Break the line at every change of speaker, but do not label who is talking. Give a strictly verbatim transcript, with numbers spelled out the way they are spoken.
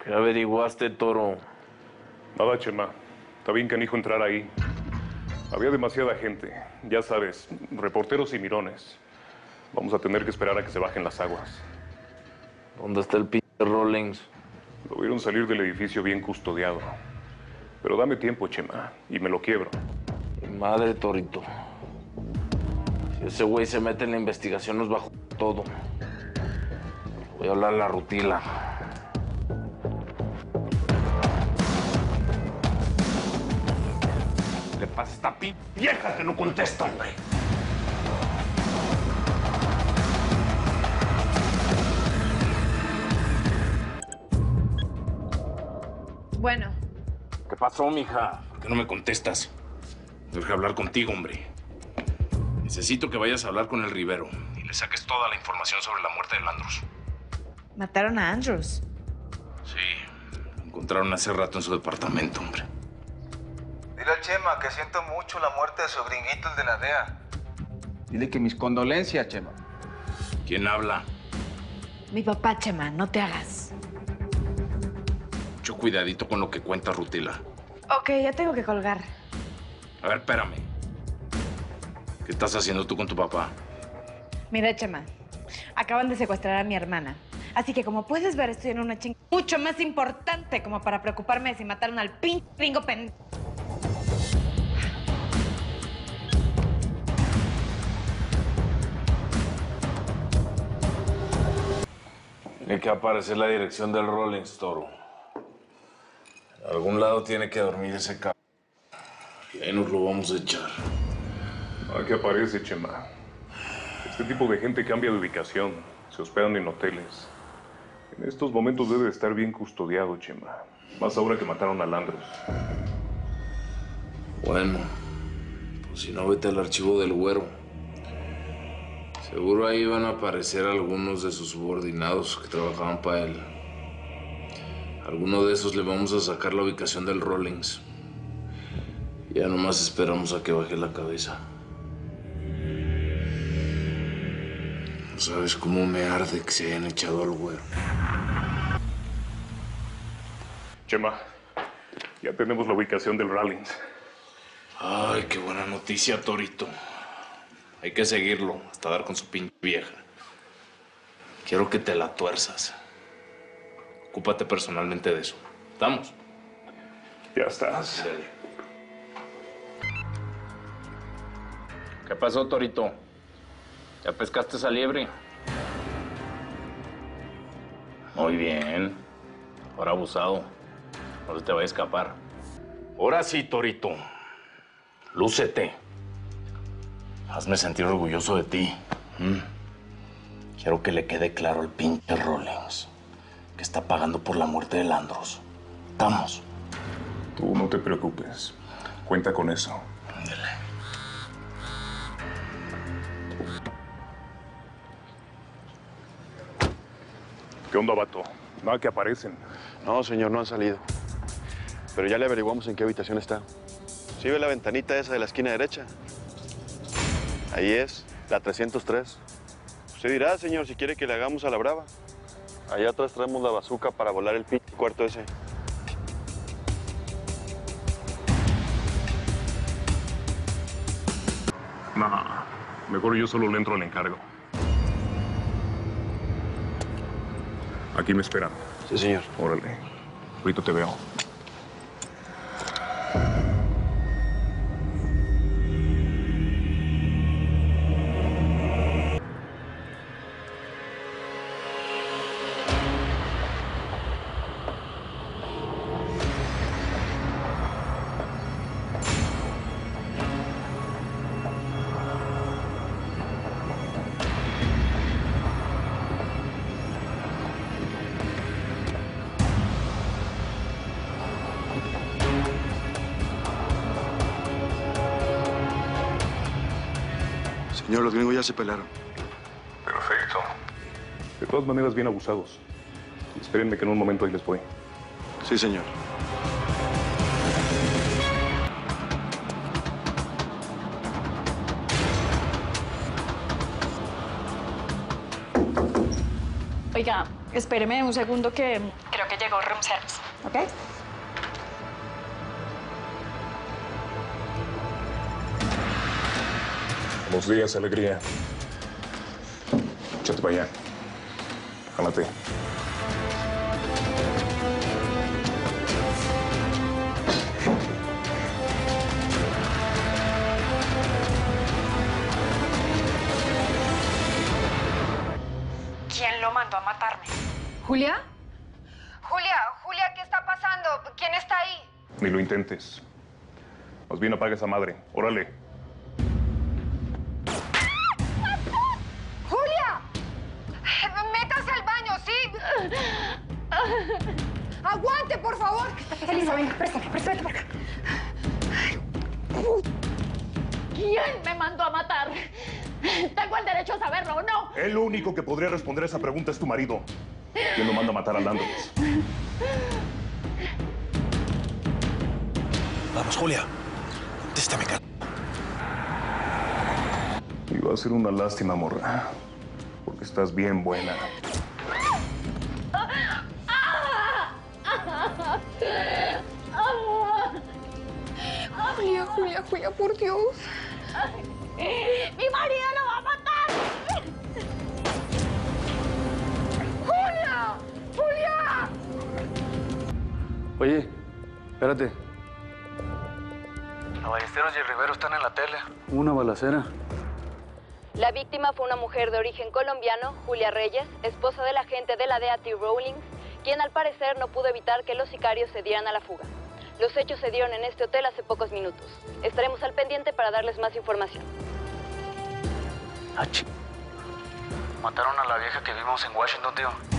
¿Qué averiguaste, Toro?
Nada, Chema. Está bien canijo entrar ahí. Había demasiada gente. Ya sabes, reporteros y mirones. Vamos a tener que esperar a que se bajen las aguas.
¿Dónde está el pinche Rawlings?
Lo vieron salir del edificio bien custodiado. Pero dame tiempo, Chema, y me lo quiebro.
Mi madre, Torito. Si ese güey se mete en la investigación, nos va a joder todo. Voy a hablar a la Rutila. ¿Qué le pasa a esta pinche vieja que no contesta, hombre?
Bueno.
¿Qué pasó, mija? ¿Por qué no me contestas? Tengo que hablar contigo, hombre. Necesito que vayas a hablar con el Rivero y le saques toda la información sobre la muerte de Landros.
¿Mataron a Andrews?
Sí, lo encontraron hace rato en su departamento, hombre.
Dile al Chema que siento mucho la muerte de su gringuito, el de la D E A.
Dile que mis condolencias, Chema.
¿Quién habla?
Mi papá, Chema, no te hagas.
Mucho cuidadito con lo que cuenta Rutila.
Ok, ya tengo que colgar.
A ver, espérame. ¿Qué estás haciendo tú con tu papá?
Mira, Chema, acaban de secuestrar a mi hermana. Así que, como puedes ver, estoy en una ching... mucho más importante como para preocuparme de si mataron al pinche gringo pen...
Tiene que aparecer la dirección del Rawlings, Toro. En algún lado tiene que dormir ese cabrón. Y ahí nos lo vamos a echar.
¿A qué aparece, Chema? Este tipo de gente cambia de ubicación. Se hospedan en hoteles. En estos momentos debe estar bien custodiado, Chema. Más ahora que mataron a Landros.
Bueno, pues si no, vete al archivo del Güero. Seguro ahí van a aparecer algunos de sus subordinados que trabajaban para él. A alguno de esos le vamos a sacar la ubicación del Rawlings. Ya nomás esperamos a que baje la cabeza. No sabes cómo me arde que se hayan echado al Güero.
Chema, ya tenemos la ubicación del Rawlings.
Ay, qué buena noticia, Torito. Hay que seguirlo hasta dar con su pinche vieja. Quiero que te la tuerzas. Ocúpate personalmente de eso. ¿Estamos?
Ya estás.
Dale. ¿Qué pasó, Torito? ¿Ya pescaste esa liebre? Muy bien. Ahora abusado. No se te vaya a escapar. Ahora sí, Torito. Lúcete. Hazme sentir orgulloso de ti. ¿Mm? Quiero que le quede claro al pinche Rawlings que está pagando por la muerte de Landros. ¿Estamos?
Tú no te preocupes. Cuenta con eso.
Ándale.
¿Qué onda, vato? Nada que aparecen.
No, señor, no han salido. Pero ya le averiguamos en qué habitación está. ¿Sí ve la ventanita esa de la esquina derecha? Ahí es, la trescientos tres. Usted dirá, señor, si quiere que le hagamos a la brava. Allá atrás traemos la bazuca para volar el pinche cuarto ese.
No, mejor yo solo le entro al encargo. Aquí me esperan.
Sí, señor.
Órale. Ahorita te veo.
Señor, los gringos ya se pelaron.
Perfecto. De todas maneras, bien abusados. Espérenme que en un momento ahí les voy.
Sí, señor.
Oiga, espéreme un segundo que creo que llegó room service, ¿ok?
Buenos días, alegría. Échate para allá. Jálate.
¿Quién lo mandó a matarme?
¿Julia?
Julia, Julia, ¿qué está pasando? ¿Quién está ahí?
Ni lo intentes. Más bien apaga esa madre. Órale.
¡Julia! ¡Métase al baño, sí! ¡Aguante, por favor! Elisa, venga, préstame, préstame por acá.
¿Quién me mandó a matar? ¿Tengo el derecho a saberlo o no?
El único que podría responder esa pregunta es tu marido. ¿Quién lo manda a matar a Landers?
Vamos, Julia. Contéstame, cara.
Iba a ser una lástima, morra. Porque estás bien buena.
Julia, Julia, Julia, por Dios.
¡Mi marido lo va a matar!
¡Julia! ¡Julia!
Oye, espérate.
La Ballesteros y el Rivero están en la tele.
Una balacera.
La víctima fue una mujer de origen colombiano, Julia Reyes, esposa del agente de la D E A T Rawlings, quien al parecer no pudo evitar que los sicarios se dieran a la fuga. Los hechos se dieron en este hotel hace pocos minutos. Estaremos al pendiente para darles más información.
Ah, ch... Mataron a la vieja que vimos en Washington, tío.